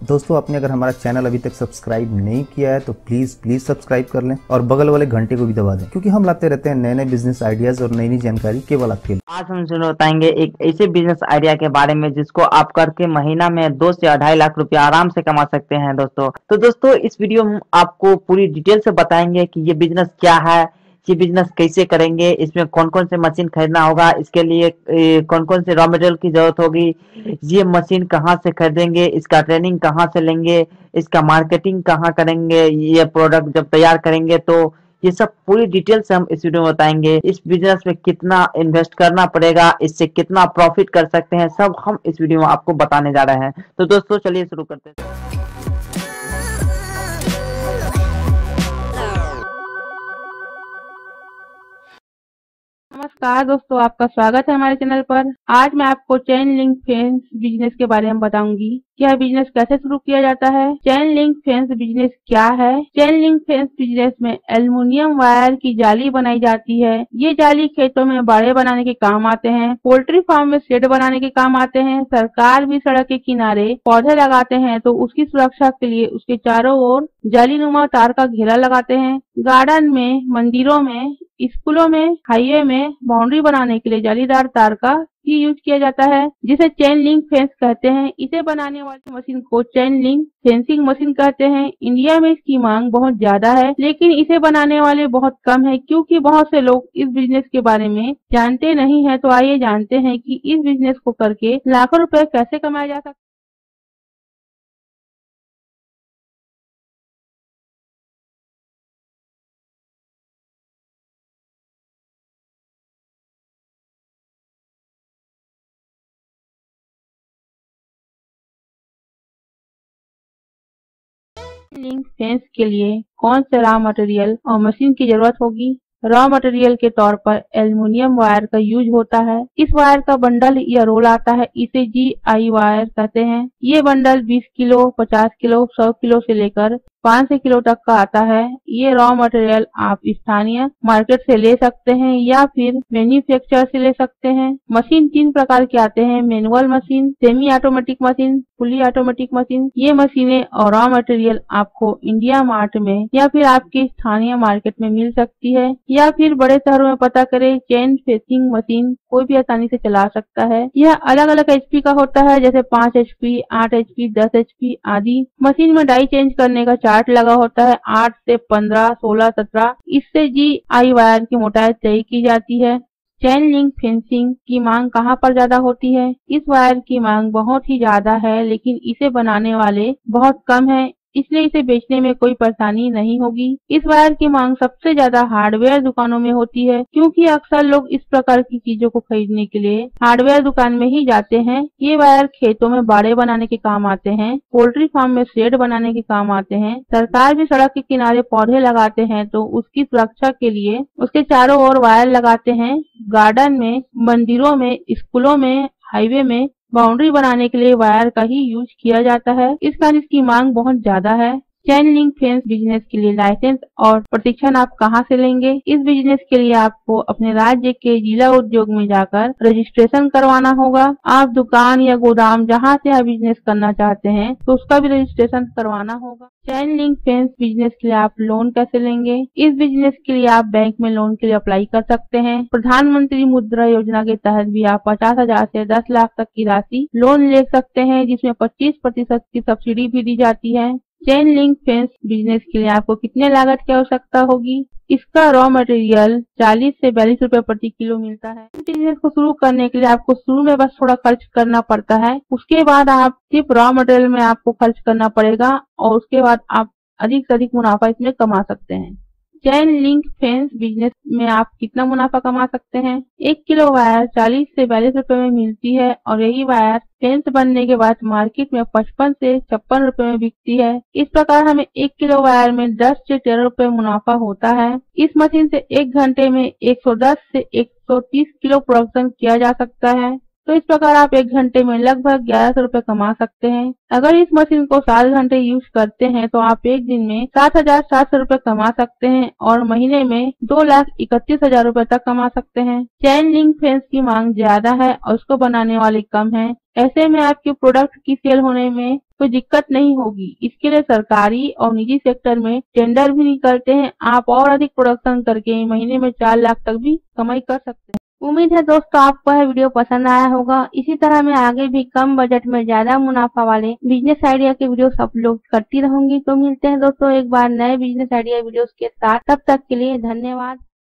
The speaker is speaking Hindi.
दोस्तों आपने अगर हमारा चैनल अभी तक सब्सक्राइब नहीं किया है तो प्लीज सब्सक्राइब कर लें और बगल वाले घंटे को भी दबा दें, क्योंकि हम लाते रहते हैं नए नए बिजनेस आइडियाज और नई नई जानकारी केवल आपके लिए। आज हम तुम्हें बताएंगे एक ऐसे बिजनेस आइडिया के बारे में जिसको आप करके महीना में 2 से 2.5 लाख रुपया आराम से कमा सकते हैं दोस्तों। तो दोस्तों इस वीडियो में आपको पूरी डिटेल से बताएंगे कि ये बिजनेस क्या है, ये बिजनेस कैसे करेंगे, इसमें कौन कौन से मशीन खरीदना होगा, इसके लिए कौन कौन से रॉ मटेरियल की जरूरत होगी, ये मशीन कहाँ से खरीदेंगे, इसका ट्रेनिंग कहाँ से लेंगे, इसका मार्केटिंग कहाँ करेंगे, ये प्रोडक्ट जब तैयार करेंगे तो ये सब पूरी डिटेल से हम इस वीडियो में बताएंगे। इस बिजनेस में कितना इन्वेस्ट करना पड़ेगा, इससे कितना प्रॉफिट कर सकते हैं, सब हम इस वीडियो में आपको बताने जा रहे हैं। तो दोस्तों चलिए शुरू करते हैं। नमस्कार दोस्तों, आपका स्वागत है हमारे चैनल पर। आज मैं आपको चेन लिंक फेंस बिजनेस के बारे में बताऊंगी कि यह बिजनेस कैसे शुरू किया जाता है। चेन लिंक फेंस बिजनेस क्या है? चेन लिंक फेंस बिजनेस में एल्युमिनियम वायर की जाली बनाई जाती है। ये जाली खेतों में बाड़े बनाने के काम आते हैं, पोल्ट्री फार्म में शेड बनाने के काम आते हैं। सरकार भी सड़क के किनारे पौधे लगाते हैं तो उसकी सुरक्षा के लिए उसके चारों ओर जालीनुमा तार का घेरा लगाते हैं। गार्डन में, मंदिरों में, स्कूलों में, हाईवे में बाउंड्री बनाने के लिए जालीदार तार का ही यूज किया जाता है, जिसे चेन लिंक फेंस कहते हैं। इसे बनाने वाली मशीन को चेन लिंक फेंसिंग मशीन कहते हैं। इंडिया में इसकी मांग बहुत ज्यादा है, लेकिन इसे बनाने वाले बहुत कम है, क्योंकि बहुत से लोग इस बिजनेस के बारे में जानते नहीं है। तो आइए जानते हैं कि इस बिजनेस को करके लाखों रुपए कैसे कमाया जा सकता है। लिंक फेंस के लिए कौन से रॉ मटेरियल और मशीन की जरूरत होगी? रॉ मटेरियल के तौर पर एल्युमिनियम वायर का यूज होता है। इस वायर का बंडल या रोल आता है, इसे GI वायर कहते हैं। ये बंडल 20 किलो, 50 किलो, 100 किलो से लेकर 500 किलो तक का आता है। ये रॉ मटेरियल आप स्थानीय मार्केट से ले सकते हैं या फिर मैन्युफैक्चरर से ले सकते हैं। मशीन 3 प्रकार के आते हैं: manual machine, semi automatic machine, fully automatic machine. ये मशीनें और रॉ मटेरियल आपको इंडिया मार्ट में या फिर आपके स्थानीय मार्केट में मिल सकती है, या फिर बड़े शहरों में पता करें। चेन फेंसिंग मशीन कोई भी आसानी से चला सकता है। यह अलग अलग HP का होता है, जैसे 5 HP, 8 HP, 10 HP आदि। मशीन में डाई चेंज करने का चार्ट लगा होता है, 8 से 15, 16, 17। इससे GI वायर की मोटाई तय की जाती है। चेन लिंक फेंसिंग की मांग कहाँ पर ज्यादा होती है? इस वायर की मांग बहुत ही ज्यादा है, लेकिन इसे बनाने वाले बहुत कम है, इसलिए इसे बेचने में कोई परेशानी नहीं होगी। इस वायर की मांग सबसे ज्यादा हार्डवेयर दुकानों में होती है, क्योंकि अक्सर लोग इस प्रकार की चीजों को खरीदने के लिए हार्डवेयर दुकान में ही जाते हैं। ये वायर खेतों में बाड़े बनाने के काम आते हैं, पोल्ट्री फार्म में शेड बनाने के काम आते हैं। सरकार भी सड़क के किनारे पौधे लगाते हैं तो उसकी सुरक्षा के लिए उसके चारों ओर वायर लगाते हैं। गार्डन में, मंदिरों में, स्कूलों में, हाईवे में बाउंड्री बनाने के लिए वायर का ही यूज किया जाता है। इस कारण इसकी मांग बहुत ज्यादा है। चेन लिंक फेंस बिजनेस के लिए लाइसेंस और प्रशिक्षण आप कहाँ से लेंगे? इस बिजनेस के लिए आपको अपने राज्य के जिला उद्योग में जाकर रजिस्ट्रेशन करवाना होगा। आप दुकान या गोदाम जहाँ से आप बिजनेस करना चाहते हैं तो उसका भी रजिस्ट्रेशन करवाना होगा। चेन लिंक फेंस बिजनेस के लिए आप लोन कैसे लेंगे? इस बिजनेस के लिए आप बैंक में लोन के लिए अप्लाई कर सकते हैं। प्रधानमंत्री मुद्रा योजना के तहत भी आप 50,000 से 10 लाख तक की राशि लोन ले सकते हैं, जिसमें 25% की सब्सिडी भी दी जाती है। चेन लिंक फेंस बिजनेस के लिए आपको कितने लागत की आवश्यकता होगी? इसका रॉ मटेरियल 40 से 42 रुपए प्रति किलो मिलता है। बिजनेस को शुरू करने के लिए आपको शुरू में बस थोड़ा खर्च करना पड़ता है, उसके बाद आप सिर्फ रॉ मटेरियल में आपको खर्च करना पड़ेगा और उसके बाद आप अधिक से अधिक मुनाफा इसमें कमा सकते हैं। चेन लिंक फेंस बिजनेस में आप कितना मुनाफा कमा सकते हैं? 1 किलो वायर 40 से 42 रुपए में मिलती है और यही वायर फेंस बनने के बाद मार्केट में 55 से 56 रुपए में बिकती है। इस प्रकार हमें 1 किलो वायर में 10 से 13 रुपए मुनाफा होता है। इस मशीन से 1 घंटे में 110 से 130 किलो प्रोडक्शन किया जा सकता है। तो इस प्रकार आप 1 घंटे में लगभग 1100 रुपए कमा सकते हैं। अगर इस मशीन को 7 घंटे यूज करते हैं तो आप एक दिन में 7,700 रुपए कमा सकते हैं और महीने में 2,31,000 रुपए तक कमा सकते हैं। चेन लिंक फेंस की मांग ज्यादा है और उसको बनाने वाले कम है। ऐसे में आपके प्रोडक्ट की सेल होने में कोई दिक्कत नहीं होगी। इसके लिए सरकारी और निजी सेक्टर में टेंडर भी निकलते हैं। आप और अधिक प्रोडक्शन करके महीने में 4 लाख तक भी कमाई कर सकते हैं। उम्मीद है दोस्तों आपको यह वीडियो पसंद आया होगा। इसी तरह मैं आगे भी कम बजट में ज्यादा मुनाफा वाले बिजनेस आइडिया के वीडियो अपलोड करती रहूंगी। तो मिलते हैं दोस्तों एक बार नए बिजनेस आइडिया वीडियोस के साथ। तब तक के लिए धन्यवाद।